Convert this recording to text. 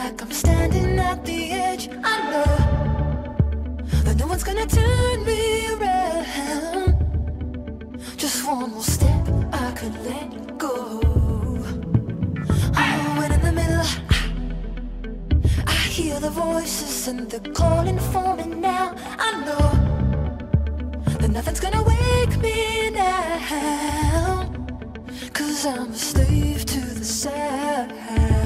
like I'm standing at the edge. I know that no one's gonna turn me around. Just one more step, I could let go. Oh, and in the middle, I hear the voices and they're calling for me now. I know that nothing's gonna wake me now, 'cause I'm a slave to the sound.